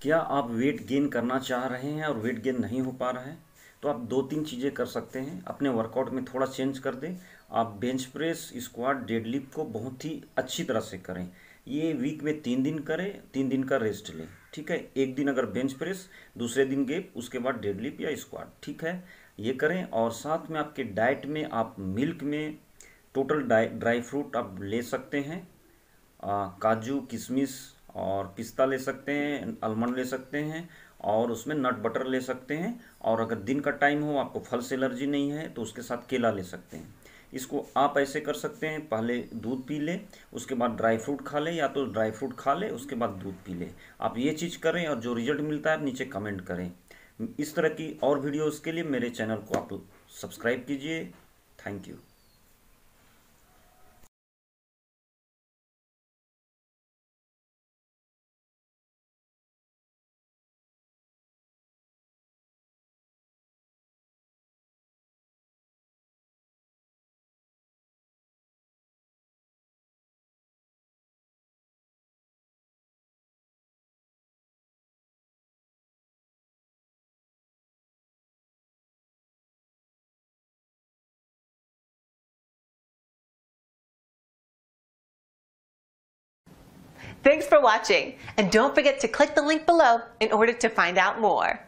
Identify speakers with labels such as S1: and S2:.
S1: क्या आप weight gain करना चाह रहे हैं और वेट गेन नहीं हो पा रहा है? तो आप दो तीन चीज़ें कर सकते हैं। अपने वर्कआउट में थोड़ा चेंज कर दें। आप बेंच प्रेस, स्क्वाट, डेडलिफ्ट को बहुत ही अच्छी तरह से करें। ये वीक में 3 दिन करें, 3 दिन का रेस्ट लें। ठीक है, एक दिन अगर बेंच प्रेस, दूसरे दिन गैप, उसके बाद डेडलिफ्ट या स्क्वाट। ठीक है, ये करें। और साथ में आपके डाइट में आप मिल्क में टोटल ड्राई फ्रूट आप ले सकते हैं। काजू, किशमिश और पिस्ता ले सकते हैं, आलमंड ले सकते हैं, और उसमें नट बटर ले सकते हैं। और अगर दिन का टाइम हो, आपको फल से एलर्जी नहीं है, तो उसके साथ केला ले सकते हैं। इसको आप ऐसे कर सकते हैं, पहले दूध पी ले, उसके बाद ड्राई फ्रूट खा ले, या तो ड्राई फ्रूट खा ले उसके बाद दूध पी ले। आप ये चीज़ करें और जो रिजल्ट मिलता है आप नीचे कमेंट करें। इस तरह की और वीडियोज़ के लिए मेरे चैनल को आप सब्सक्राइब कीजिए। Thank you.
S2: Thanks for watching, and don't forget to click the link below in order to find out more.